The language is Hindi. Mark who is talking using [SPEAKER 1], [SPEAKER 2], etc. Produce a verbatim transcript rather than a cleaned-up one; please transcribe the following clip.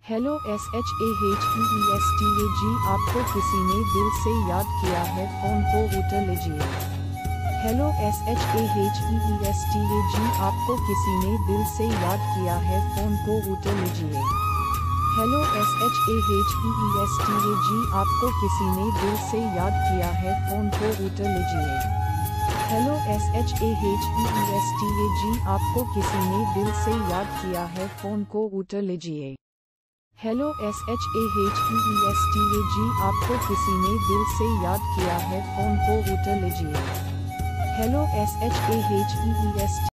[SPEAKER 1] Hello S H A H E E S T A ji, आपको किसी ने दिल से याद किया है, फ़ोन को उठा लीजिए। Hello S H A H E E S T A ji, आपको किसी ने दिल से याद किया है, फ़ोन को उठा लीजिए। Hello S H A H E E S T A ji, आपको किसी ने दिल से याद किया है, फ़ोन को उठा लीजिए। Hello S H A H E E S T A ji, आपको किसी ने दिल से याद किया है, फ़ोन को उठा लीजिए। Hello S H A H E E S T A ji, आपको किसी ने दिल से याद किया है, फ़ोन को उठा लीजिए। Hello S H A H E E S